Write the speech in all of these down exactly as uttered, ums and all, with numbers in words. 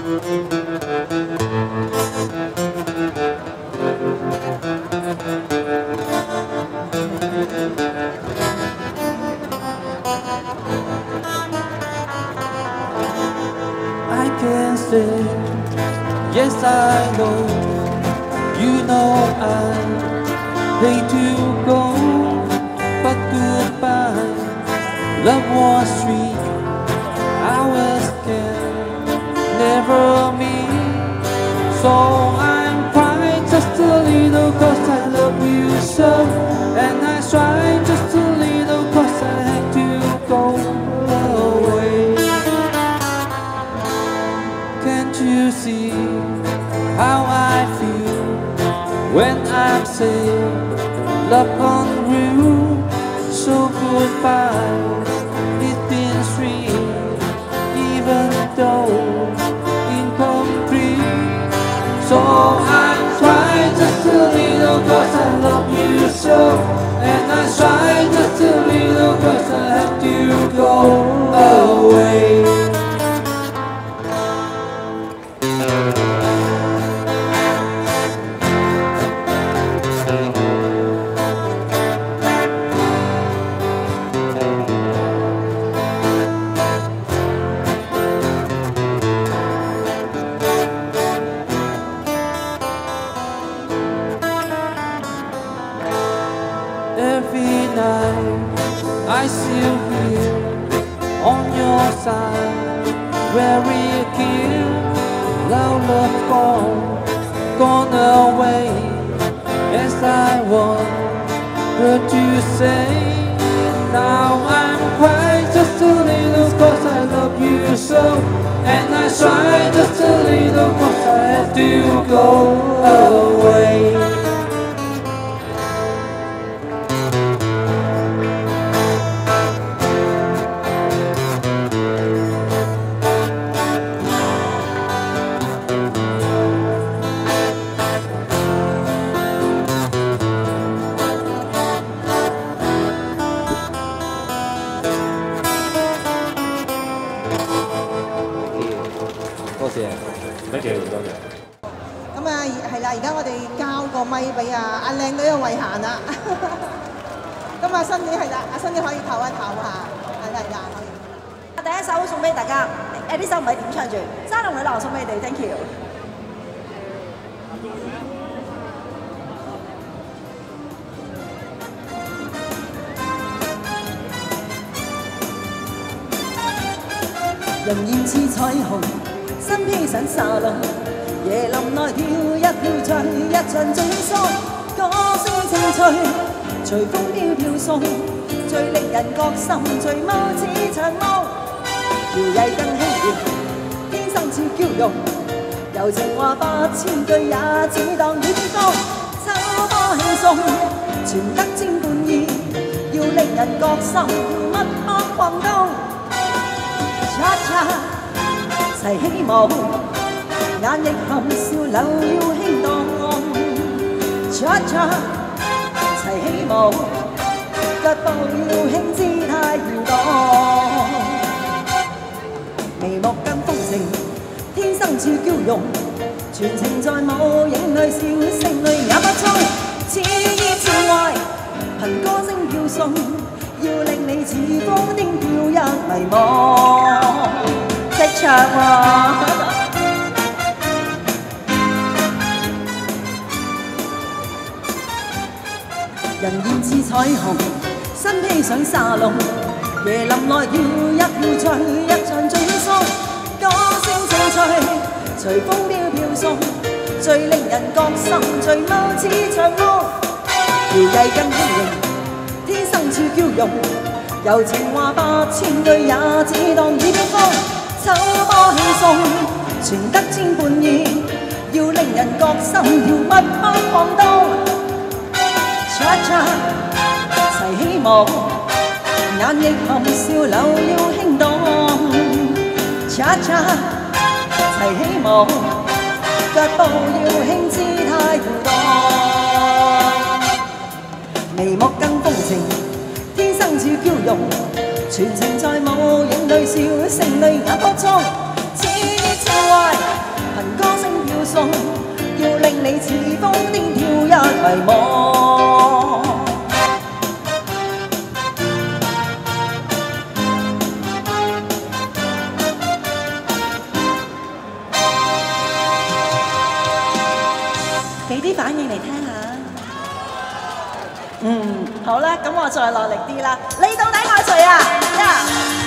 I can say, yes I know, you know I hate to go, but goodbye, love was sweet, I was scared, never me, so I'm crying just a little cause I love you so, and I try just a little cause I have to go away. Can't you see how I feel when I'm saying love unreal? So goodbye, it's been sweet, even though incomplete. So I'm trying just a little cause I love you so, and I try just a little cause I have to go away. Every night I still hear on your side, very clear, love, love gone, gone away. As I want her to say, now I'm crying just a little cause I love you so, and I try just a little cause I have to go away. 多謝，多謝。 咁啊，係啦，而家我哋交個咪俾啊阿靚女嘅慧嫻啦。咁啊，新年係啦，阿新年可以唞一唞下，係啦，係啦，可以。第一首送俾大家，誒呢首唔係點唱住，山龍女郎送俾你哋 ，thank you。 人豔似彩虹。身披上沙龍，椰林內跳一跳醉，一場醉蘇，歌聲清脆，隨風飄飄送，最令人覺心醉舞似長毛，搖曳更輕盈，天生似嬌容，柔情話百千句也只當耳邊風，秋波輕送，傳得千般意，要令人覺心密脈狂動，恰恰。齊起舞，眼亦含笑流要輕蕩，恰恰齊起舞，腳步要輕姿態搖蕩，眉目更豐盛，天生似嬌容，全情在舞影裏笑聲淚也不衝，似熱似壞，憑歌聲飄送，要令你似風箏飄一迷惘。識唱喎！人豔似彩虹，身披上沙龍，椰林內跳一跳醉，一場醉蘇，歌聲清脆，隨風飄飄送，最令人覺心醉舞似長毛，搖曳更輕盈，天生似嬌容，柔情話百千句也只當耳邊風。秋波輕送，傳得千般意，要令人覺心跳密脈狂動。恰恰齊起舞，眼亦含笑流要輕蕩。恰恰齊起舞，腳步要輕姿態搖蕩，眉目更豐盛，天生似嬌容。全程在舞影裏笑，聲淚也不衝，似熱似壞。 似瘋癲跳一迷惘。俾啲反應嚟聽下。嗯，好啦，咁我再落力啲啦。你到底愛誰啊？呀！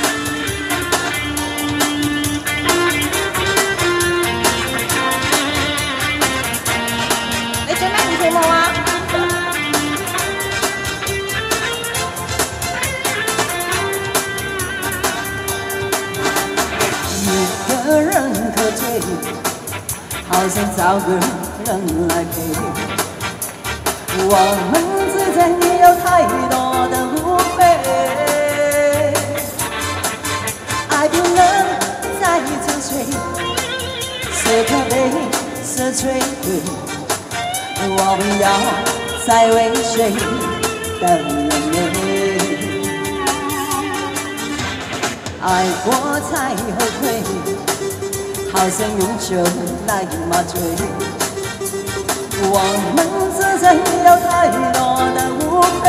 你做咩唔跳舞啊？ 一个人喝醉，好想找个人来陪。我们之间有太多的误会，爱不能再沉睡，是可悲，是摧毁。我不要再为谁等眼泪，爱过才后悔，好像用酒来麻醉。我们之间有太多的误会，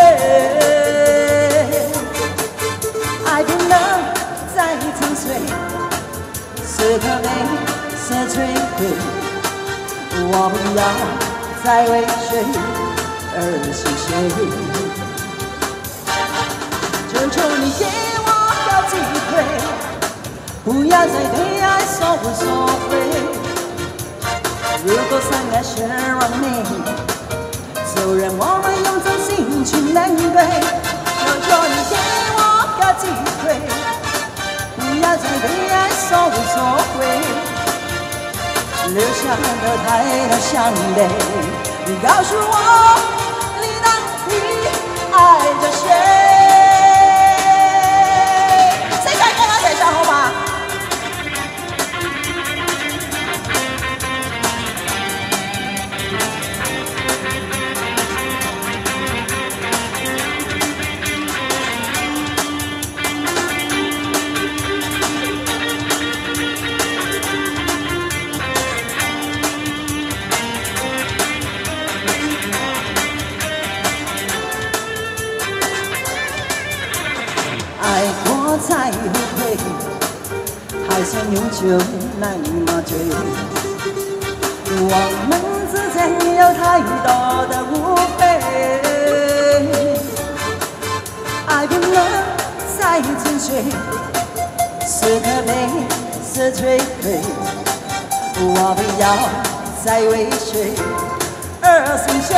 爱不能再沉睡，是可悲，是摧毁。我不要再为谁而心碎，求求你给我个机会，不要再对爱说无所谓。如果相爱是完美，就让我们用真心去面对。求求你给我个机会，不要再对爱说无所谓，留下了太多伤悲。你告诉我，你到底爱着谁？谁敢跟我写上好吗？爱过才后悔，好像用酒来麻醉。我们之间有太多的误会，爱不能再沉睡，是可悲，是摧毁。我不要再为谁而心碎，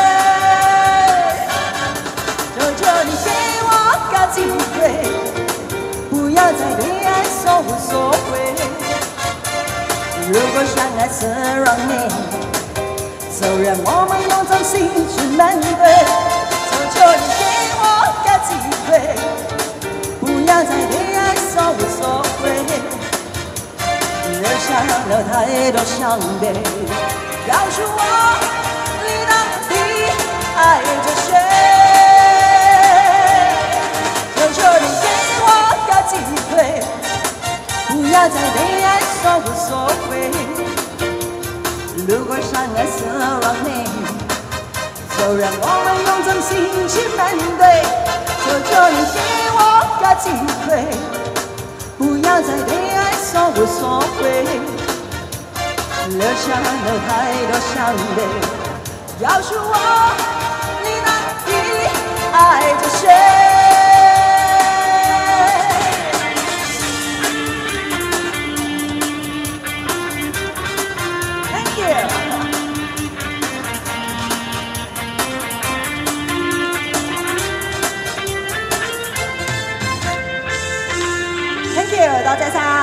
求求你给我个机会，不要再对爱说无所谓。如果相爱是完美，就让我们用真心去面对。求求你给我个机会，不要再对爱说无所谓，留下了太多伤悲。告诉我，你到底爱着谁？求求你给我个机会，不要再对爱说无所谓。如果相爱是完美，就让我们用真心去面对。求求你给我个机会，不要再对爱说无所谓，留下了太多伤悲。告诉我，你到底爱着谁？Thank you. Thank you， 多謝晒。